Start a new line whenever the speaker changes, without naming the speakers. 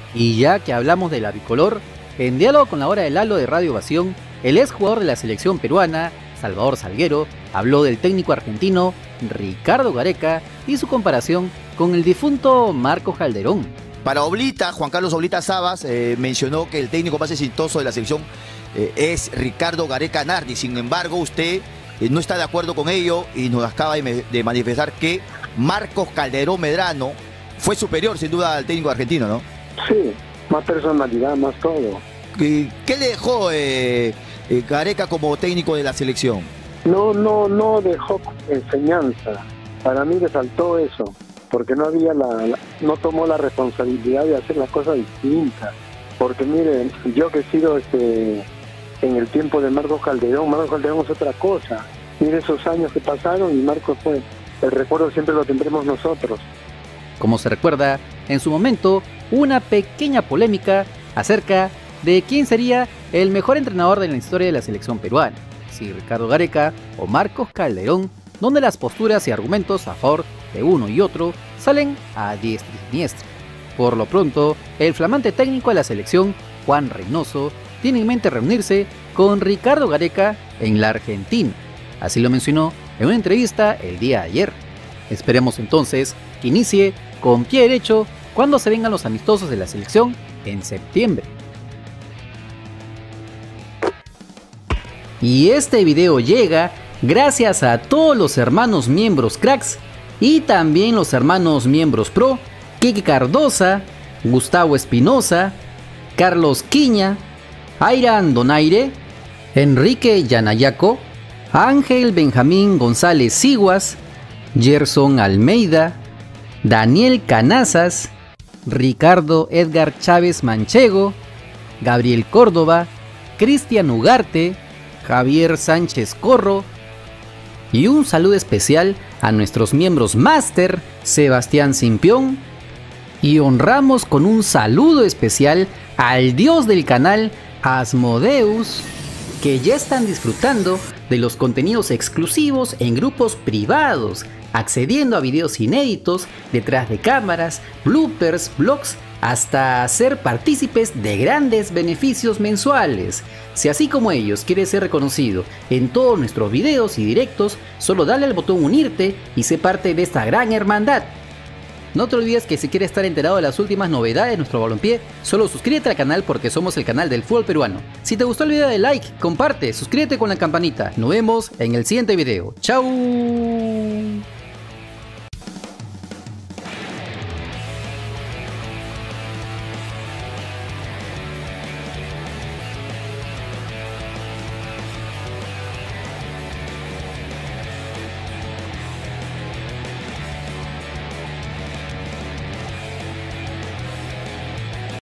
Y ya que hablamos de la bicolor, en diálogo con la hora del halo de Radio Ovación, el ex jugador de la selección peruana, Salvador Salguero, habló del técnico argentino Ricardo Gareca y su comparación con el difunto Marcos Calderón.
Para Oblita, Juan Carlos Oblita Sabas mencionó que el técnico más exitoso de la selección es Ricardo Gareca Nardi. Sin embargo, usted no está de acuerdo con ello y nos acaba de manifestar que Marcos Calderón Medrano fue superior sin duda al técnico argentino, ¿no?
Sí, más personalidad, más todo.
¿Qué le dejó Gareca como técnico de la selección?
No dejó enseñanza. Para mí le faltó eso, porque no tomó la responsabilidad de hacer las cosas distintas. Porque miren, yo que he sido en el tiempo de Marcos Calderón es otra cosa. Mire esos años que pasaron y Marcos fue, el recuerdo siempre lo tendremos nosotros.
Como se recuerda, en su momento hubo una pequeña polémica acerca de quién sería el mejor entrenador de la historia de la selección peruana, si Ricardo Gareca o Marcos Calderón, donde las posturas y argumentos a favor de uno y otro salen a diestra y siniestra. Por lo pronto, el flamante técnico de la selección, Juan Reynoso, tiene en mente reunirse con Ricardo Gareca en la Argentina. Así lo mencionó en una entrevista el día de ayer. Esperemos entonces que inicie con pie derecho cuando se vengan los amistosos de la selección en septiembre. Y este video llega gracias a todos los hermanos miembros cracks y también los hermanos miembros pro, Kike Cardosa, Gustavo Espinosa, Carlos Quiña, Airan Donaire, Enrique Yanayaco, Ángel Benjamín González Siguas, Gerson Almeida, Daniel Canazas, Ricardo Edgar Chávez Manchego, Gabriel Córdoba, Cristian Ugarte, Javier Sánchez Corro y un saludo especial a nuestros miembros Máster, Sebastián Simpión, y honramos con un saludo especial al dios del canal, Asmodeus, que ya están disfrutando de los contenidos exclusivos en grupos privados, accediendo a videos inéditos, detrás de cámaras, bloopers, vlogs, hasta ser partícipes de grandes beneficios mensuales. Si así como ellos quieres ser reconocido en todos nuestros videos y directos, solo dale al botón unirte y sé parte de esta gran hermandad. No te olvides que si quieres estar enterado de las últimas novedades de nuestro balompié, solo suscríbete al canal porque somos el canal del fútbol peruano. Si te gustó el video, dale like, comparte, suscríbete con la campanita. Nos vemos en el siguiente video. ¡Chao!